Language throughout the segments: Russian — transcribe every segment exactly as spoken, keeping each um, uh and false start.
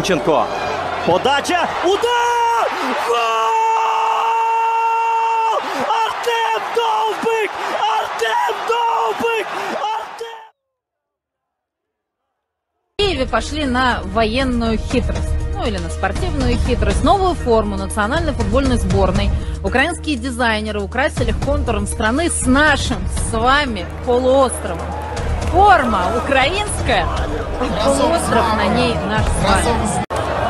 Зінченко. Подача. Удар! Гол! Артем Довбик! Артем Довбик! Артем! В Киеве пошли на военную хитрость. Ну или на спортивную хитрость. Новую форму национальной футбольной сборной украинские дизайнеры украсили контуром страны с нашим, с вами, полуостровом. Форма украинская, а полуостров на ней наш с вами.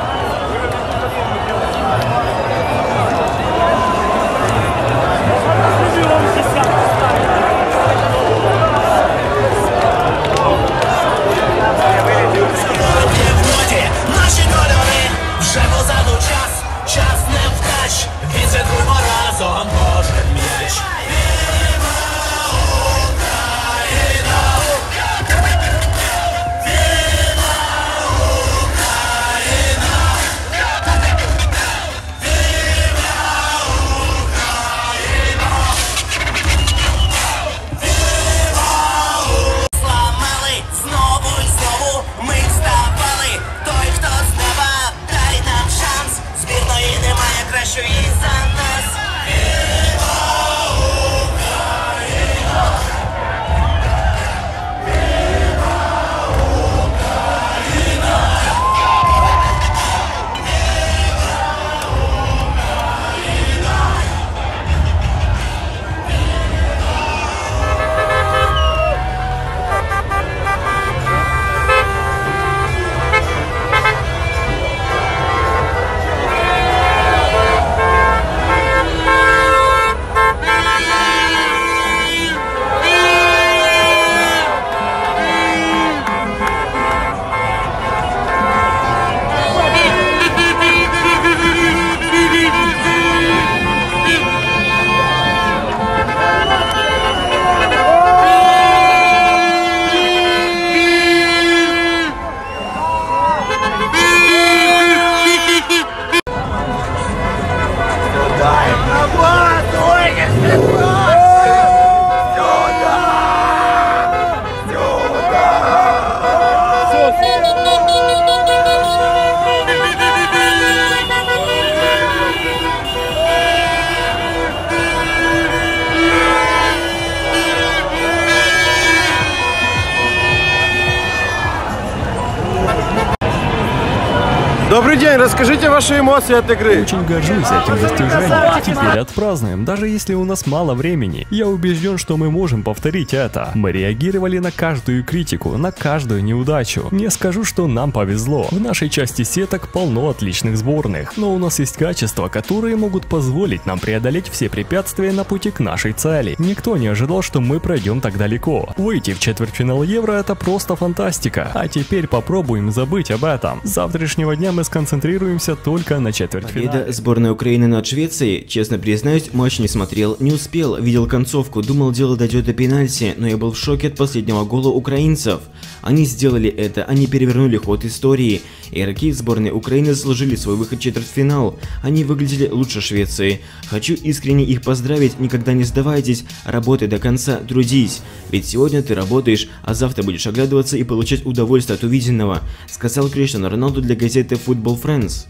Добрый день, расскажите ваши эмоции от игры. Очень горжусь этим достижением. Теперь отпразднуем, даже если у нас мало времени. Я убежден, что мы можем повторить это. Мы реагировали на каждую критику, на каждую неудачу. Не скажу, что нам повезло. В нашей части сеток полно отличных сборных, но у нас есть качества, которые могут позволить нам преодолеть все препятствия на пути к нашей цели. Никто не ожидал, что мы пройдем так далеко. Выйти в четвертьфинал Евро — это просто фантастика. А теперь попробуем забыть об этом. С завтрашнего дня мы сконцентрируемся только на четвертьфинале. Победа сборной Украины над Швецией. Честно признаюсь, матч не смотрел, не успел, видел концовку, думал, дело дойдет до пенальти, но я был в шоке от последнего гола украинцев. Они сделали это, они перевернули ход истории. Игроки сборной Украины заслужили свой выход в четвертьфинал. Они выглядели лучше Швеции. Хочу искренне их поздравить, никогда не сдавайтесь, работай до конца, трудись. Ведь сегодня ты работаешь, а завтра будешь оглядываться и получать удовольствие от увиденного, сказал Криштиану Роналду для газеты Football Friends.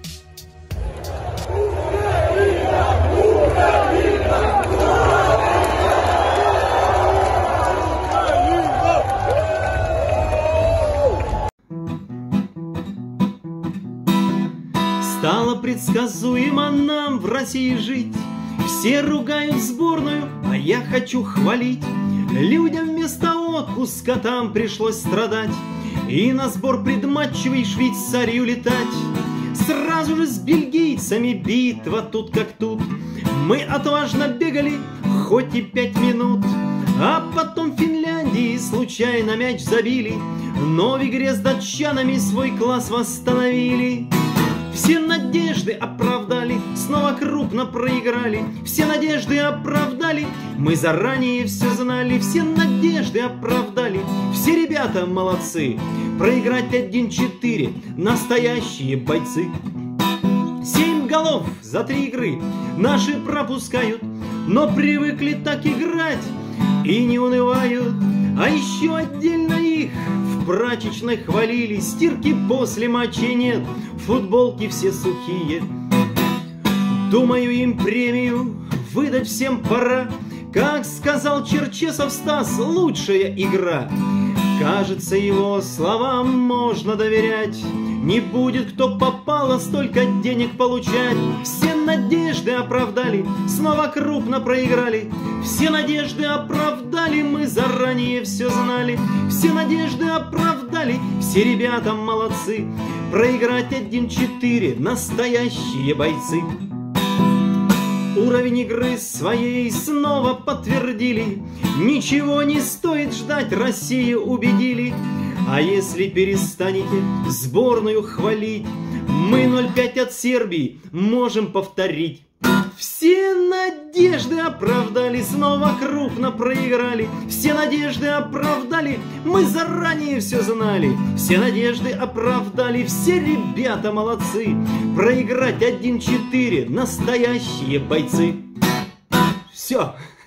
Стало предсказуемо нам в России жить. Все ругают сборную, а я хочу хвалить. Людям вместо отпуска там пришлось страдать и на сбор предматчевый в Швейцарию летать. Сразу же с бельгийцами битва тут как тут. Мы отважно бегали, хоть и пять минут. А потом в Финляндии случайно мяч забили, но в игре с датчанами свой класс восстановили. Все надежды оправдали, снова крупно проиграли. Все надежды оправдали, мы заранее все знали. Все надежды оправдали, все ребята молодцы. Проиграть один-четыре, настоящие бойцы. Семь голов за три игры наши пропускают, но привыкли так играть и не унывают. А еще отдельно их в в прачечной хвалили, стирки после матчей нет, футболки все сухие. Думаю, им премию выдать всем пора. Как сказал Черчесов Стас, лучшая игра. Кажется, его словам можно доверять. Не будет, кто попало, столько денег получать. Все надежды оправдали, снова крупно проиграли. Все надежды оправдали, мы заранее все знали. Все надежды оправдали, все ребята молодцы. Проиграть один-четыре, настоящие бойцы. Уровень игры своей снова подтвердили. Ничего не стоит ждать, Россию убедили. А если перестанете сборную хвалить, мы ноль пять от Сербии можем повторить. Все надежды оправдали, снова крупно проиграли. Все надежды оправдали, мы заранее все знали. Все надежды оправдали, все ребята молодцы. Проиграть один-четыре, настоящие бойцы. Все.